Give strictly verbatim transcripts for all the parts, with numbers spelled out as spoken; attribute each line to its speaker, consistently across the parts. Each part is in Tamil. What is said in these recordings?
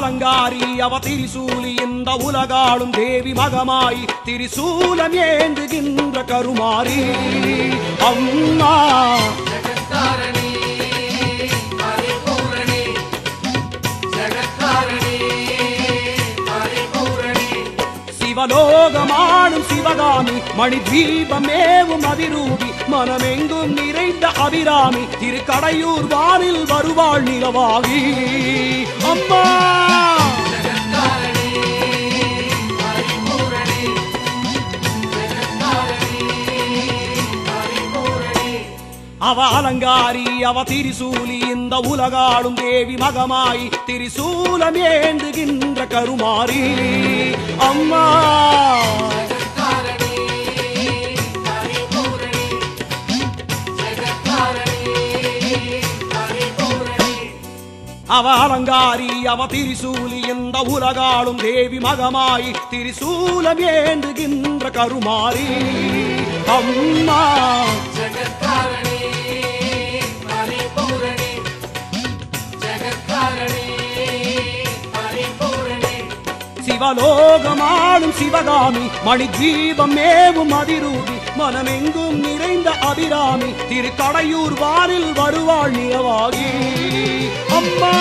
Speaker 1: அலங்காரி அவ திரிசூலி இந்த உலகாளும் தேவி மகமாய் திரிசூலம் ஏந்துகின்ற கருமாரி அம்மா சிவலோகமானும் சிவகாமி மணி தீபமேவும் அதிரூபி மனமெங்கும் நிறைந்த அபிராமி திருக்கடையூர் வானில் வருவாள் நிலவாகி அம்மா அவ அலங்காரி அவ திரிசூலி இந்த உலகாளும் தேவி மகமாய் திரிசூலம் ஏந்துகின்ற கருமாரி அம்மா அவ அலங்காரி அவ திரிசூலி இந்த உலகாளும் தேவி மகமாய் திரிசூலம் ஏந்துகின்ற கருமாரி அம்மா சிவலோகமானும் சிவகாமி மணி தீபம் மேவும் அதிரூபி மனமெங்கும் நிறைந்த அபிராமி திருக்கடையூர் வானில் வருவாள் நிலவாகி அம்மா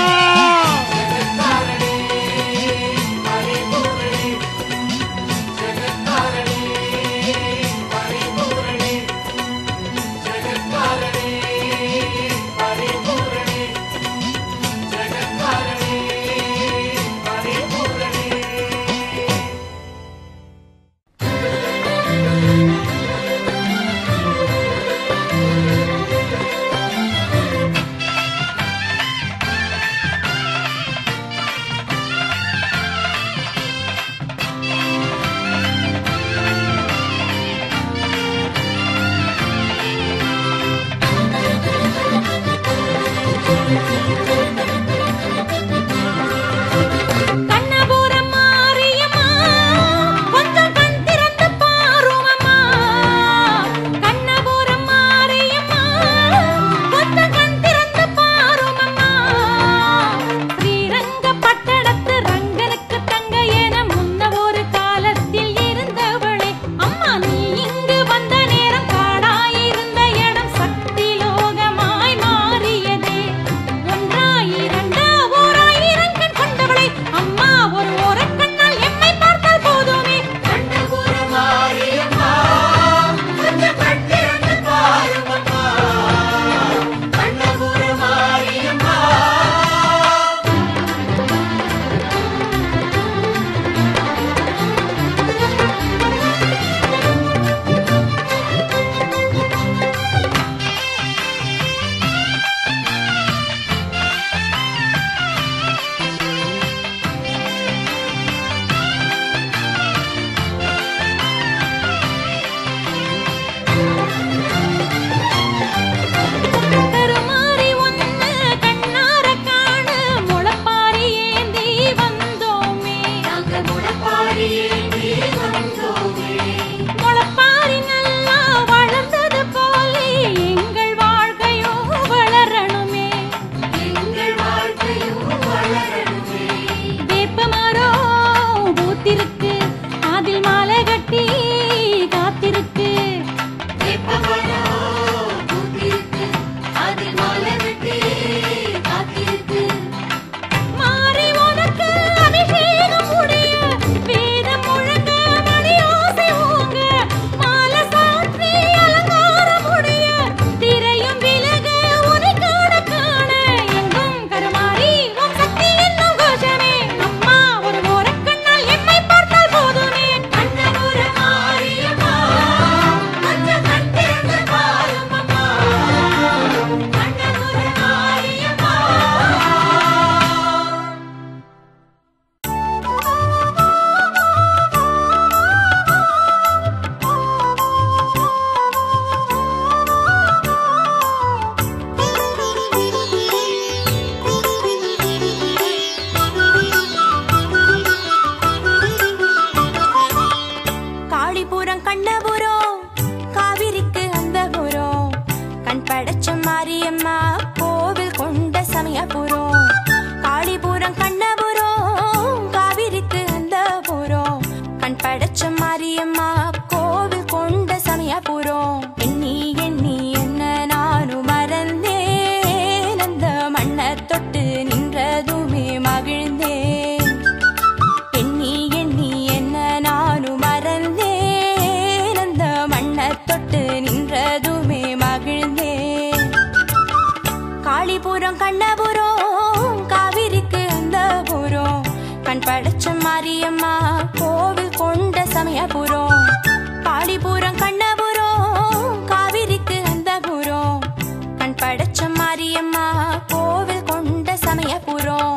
Speaker 2: மாரியம்மா கோவில் கொண்ட சமயபுரம். எண்ணி எண்ணி என்ன நானும் மறந்தேன், அந்த மண்ணை தொட்டு நின்றதுமே மகிழ்ந்தேன். எண்ணி எண்ணி என்ன நானும் மறந்தேன், அந்த மண்ணை தொட்டு நின்றதுமே மகிழ்ந்தேன். காளிபுரம் கண்ணபுரம் காவிரிக்கு அந்த புறம், கண் படைச்ச மாரியம்மா கோவில் கொண்ட சமயபுரம். காளிபுரம் கண்ணபுரம் காவிரிக்கு அந்த புறம், கண் படைச்ச மாரியம்மா கோவில் கொண்ட சமயபுரம்.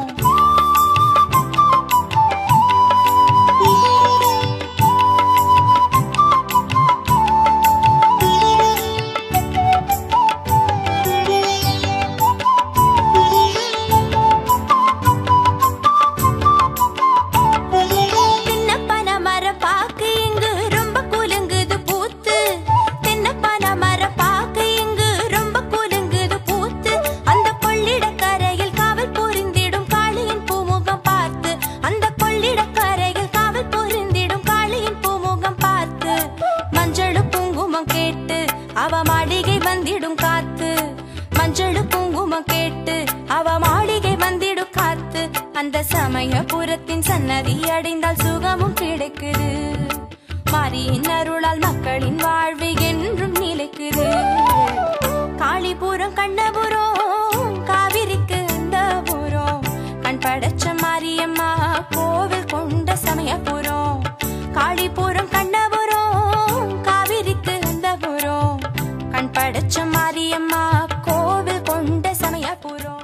Speaker 2: அவ மாளிகை வந்திடும் காத்து, மஞ்சள் குங்குமம் கேட்டு அவ மாளிகை வந்திடும் காத்து. அந்த சமயபுரத்தின் சன்னதி அடைந்தால் சுகமும் கிடைக்குது, மாரியின் அருளால் மக்களின் வாழ்வு என்றும் நிலைக்குது. காளிபுரம் கண்ணபுரம் காவிரிக்கு அந்த புறம், கண் படைச்ச மாரியம்மா கோவில் கொண்ட சமயபுரம். காளிபுரம் கண்ணபுரம் காவிரிக்கு அந்த புறம், கண் படைச்ச மாரியம்மா கோவில் கொண்ட சமயபுரம்.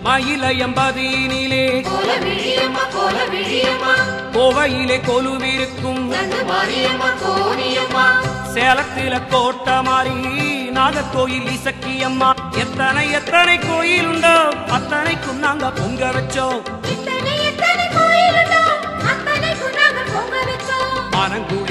Speaker 1: மயிலையம்பதியினிலே கோவையிலே கொலுவிருக்கும் சேலத்தில கோட்டை மாறி நாகர்கோயில் இசக்கியம்மா எத்தனை எத்தனை கோயில் உண்டோ அத்தனைக்கும் நாங்க பொங்க வச்சோம். ஆனங்குடி